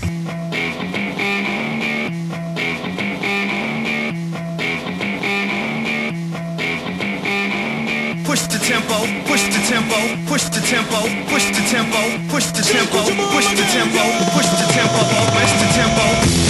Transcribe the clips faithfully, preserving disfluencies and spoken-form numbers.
Push the tempo, push the tempo, push the tempo, push the tempo, push the tempo, push the tempo, push the tempo, push the tempo.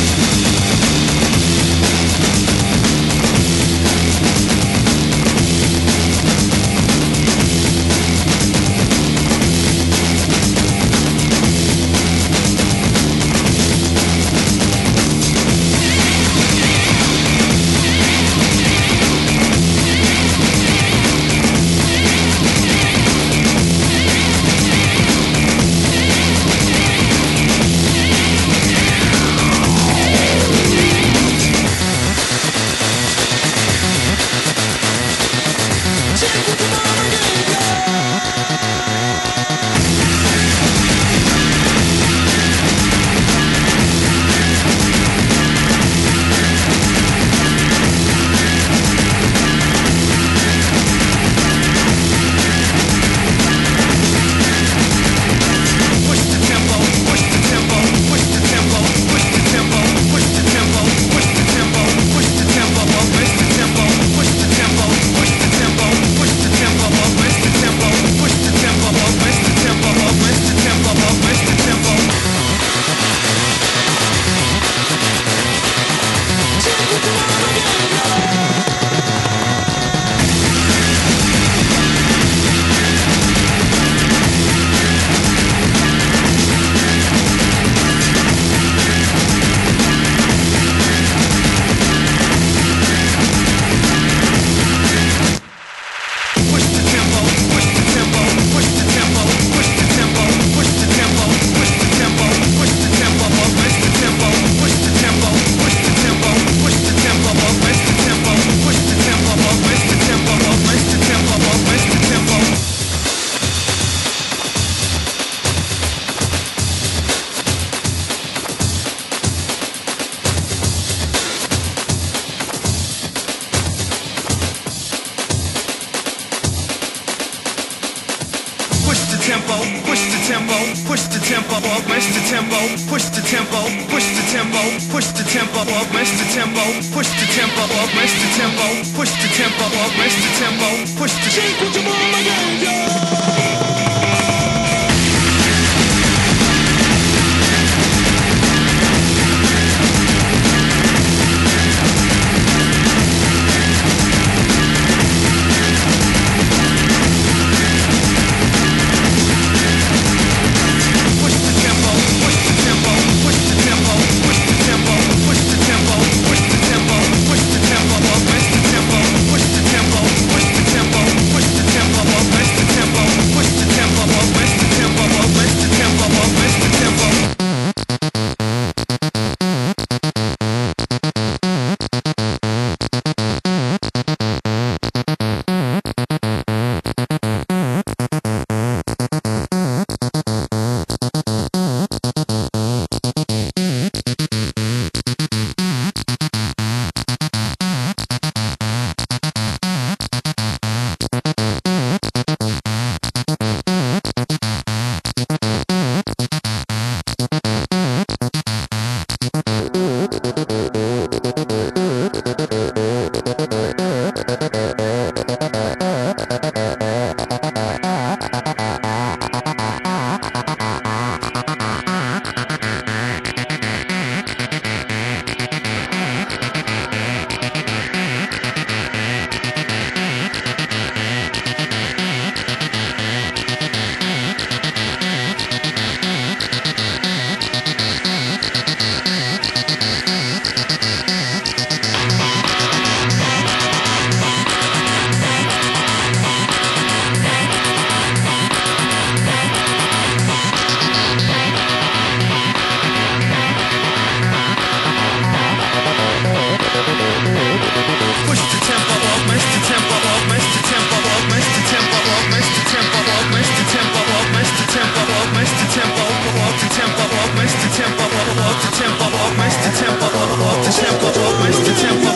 tempo, push the tempo, push the tempo, match the tempo, push the tempo, push the tempo, push the tempo, match the tempo, push the tempo, match the tempo, push the tempo, match the tempo, push the tempo. Tempo, the tempo, the tempo, the tempo, the tempo, the tempo, the tempo, the tempo, the tempo,